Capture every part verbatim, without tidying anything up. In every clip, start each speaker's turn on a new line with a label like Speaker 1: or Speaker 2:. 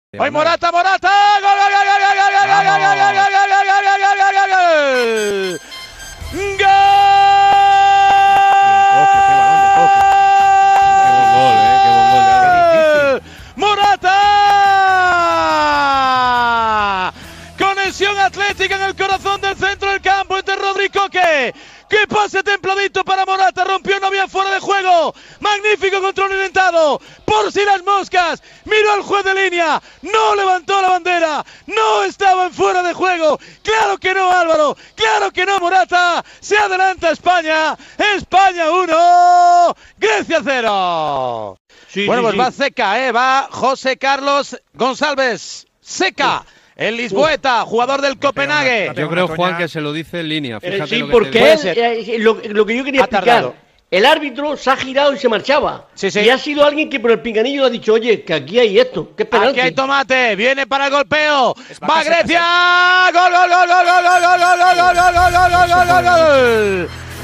Speaker 1: ¡Hoy Morata, Morata! ¡Gol, gol, gol, gol, gol, gol, gol, gol, gol, gol, gol, gol, gol, gol, gol! ¡Morata! Conexión atlética en el corazón del centro del campo entre Rodri y Coque. ¡Qué pase templadito para Morata! Rompió, no había fuera de juego. Magnífico control orientado. Por si las moscas. Miró al juez de línea. No levantó la bandera. No estaba en fuera de juego. Claro que no, Álvaro. Claro que no, Morata. Se adelanta España. España uno. Grecia cero. Sí, bueno, sí, pues sí. Va Seca, ¿eh? Va José Carlos González. Seca. Sí. El lisboeta, jugador del Copenhague.
Speaker 2: Yo creo, Juan, que se lo dice en línea. Fíjate,
Speaker 3: sí,
Speaker 2: lo que
Speaker 3: porque él, eh, lo, lo que yo quería explicar, el árbitro se ha girado y se marchaba. Sí, sí. Y ha sido alguien que por el pinganillo le ha dicho, oye, que aquí hay esto. ¿Qué esperanza?
Speaker 1: Aquí hay tomate, viene para el golpeo. Va Grecia. Gol, gol, gol, gol, gol, gol, gol, gol, gol, gol, gol, gol, gol, gol, gol, gol.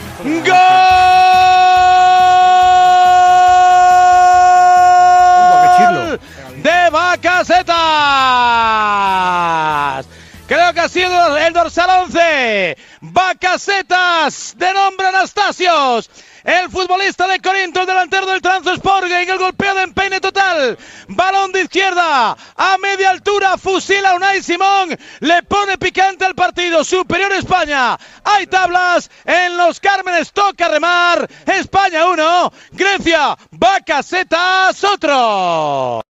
Speaker 1: ¡Gol! De Bacasetas. Creo que ha sido el dorsal once. Bacasetas, de nombre Anastasios. El futbolista de Corinto, el delantero del Trabzonspor, en el golpeo de empeine total. Balón de izquierda, a media altura, fusila a Unai Simón. Le pone picante al partido. Superior España. Hay tablas en Los Cármenes, toca remar. España uno, Grecia, Bacasetas otro.